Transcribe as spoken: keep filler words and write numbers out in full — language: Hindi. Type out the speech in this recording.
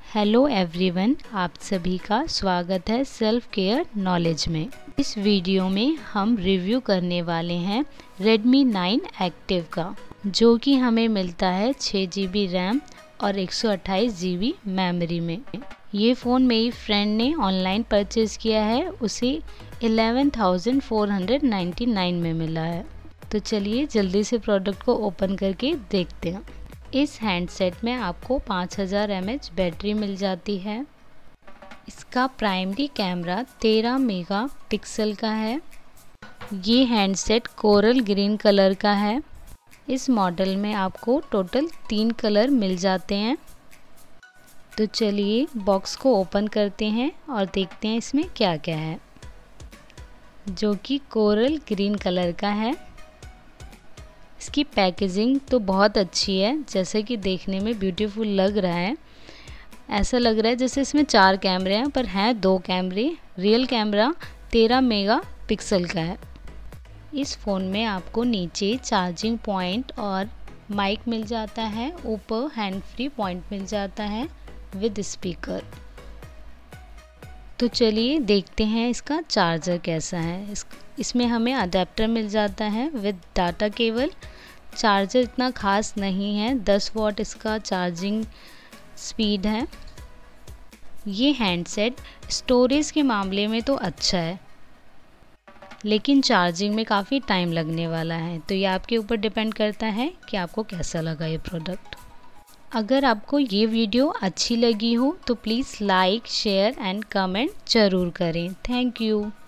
हेलो एवरीवन, आप सभी का स्वागत है सेल्फ केयर नॉलेज में। इस वीडियो में हम रिव्यू करने वाले हैं रेडमी नाइन एक्टिव का, जो कि हमें मिलता है छः जी बी रैम और एक सौ अट्ठाईस जी बी मेमोरी में। ये फ़ोन मेरी फ्रेंड ने ऑनलाइन परचेज़ किया है, उसे eleven thousand four hundred ninety nine में मिला है। तो चलिए जल्दी से प्रोडक्ट को ओपन करके देखते हैं। इस हैंडसेट में आपको पाँच हज़ार एम एच बैटरी मिल जाती है। इसका प्राइमरी कैमरा तेरह मेगापिक्सल का है। ये हैंडसेट कोरल ग्रीन कलर का है। इस मॉडल में आपको टोटल तीन कलर मिल जाते हैं। तो चलिए बॉक्स को ओपन करते हैं और देखते हैं इसमें क्या क्या है, जो कि कोरल ग्रीन कलर का है। इसकी पैकेजिंग तो बहुत अच्छी है, जैसे कि देखने में ब्यूटीफुल लग रहा है। ऐसा लग रहा है जैसे इसमें चार कैमरे हैं, पर हैं दो कैमरे। रियल कैमरा तेरह मेगापिक्सल का है। इस फ़ोन में आपको नीचे चार्जिंग पॉइंट और माइक मिल जाता है, ऊपर हैंड फ्री पॉइंट मिल जाता है विद स्पीकर। तो चलिए देखते हैं इसका चार्जर कैसा है। इस इसमें हमें अडेप्टर मिल जाता है विद डाटा केबल। चार्जर इतना ख़ास नहीं है, दस वॉट इसका चार्जिंग स्पीड है। ये हैंडसेट स्टोरेज के मामले में तो अच्छा है, लेकिन चार्जिंग में काफ़ी टाइम लगने वाला है। तो ये आपके ऊपर डिपेंड करता है कि आपको कैसा लगा ये प्रोडक्ट। अगर आपको ये वीडियो अच्छी लगी हो तो please like, share and comment ज़रूर करें। Thank you.